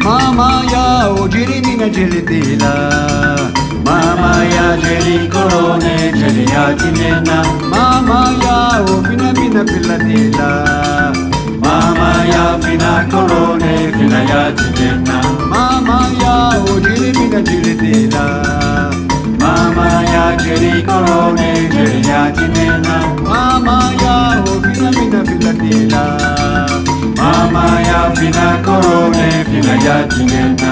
Mama ya ojiri mina jelitila. Mama ya jeli korone jeli ya jinena. Mama ya ofina mina filatila. Mama ya fina korone fina ya jinena. Mama ya ojiri mina jelitila. Mama ya jeli korone jeli ya jinena. Mama ya ofina mina filatila. Mama ya fina korone fina ya jinena.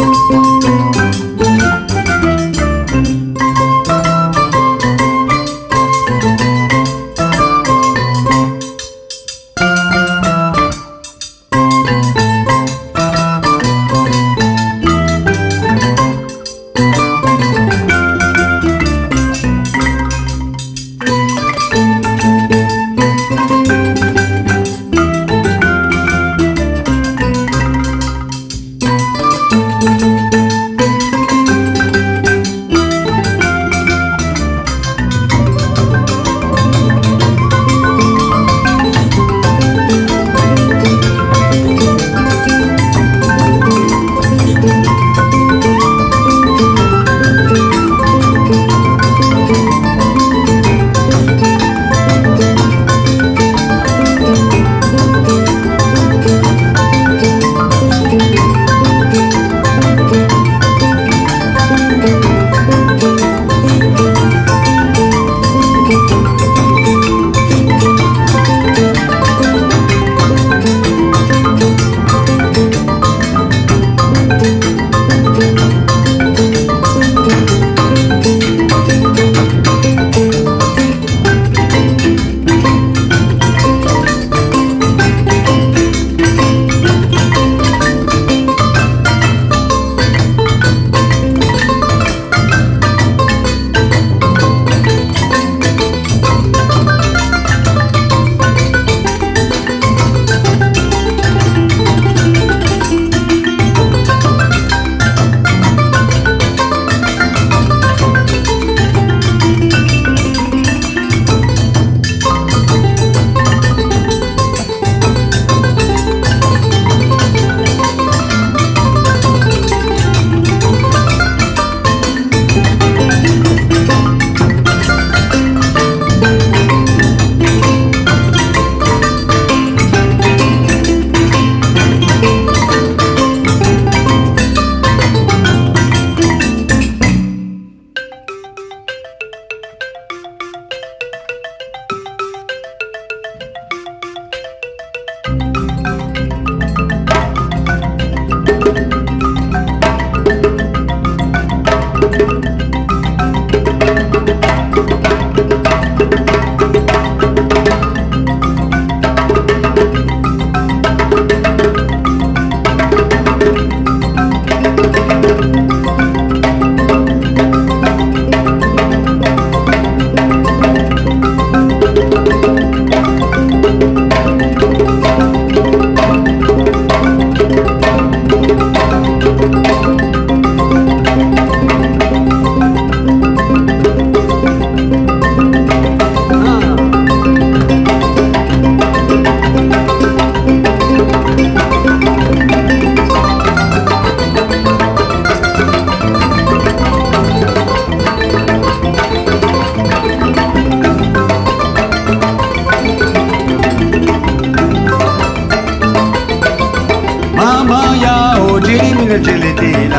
jelitila.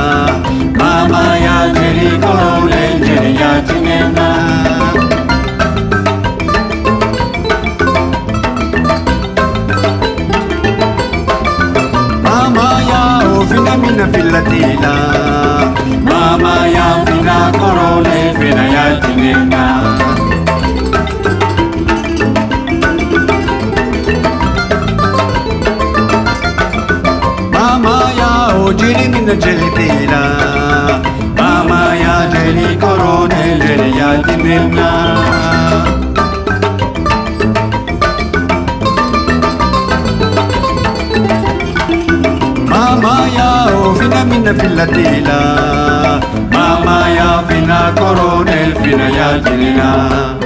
Mama ya jeli korone jeli ya jinena. Mama ya ofina mina filatila. Mama ya fina korone fina ya jinena. Mama ya ojiri mina jelitila. Mama ya jeli korone jeli ya jinena. Mama ya ofina mina filatila. Mama ya fina korone fina ya jinena.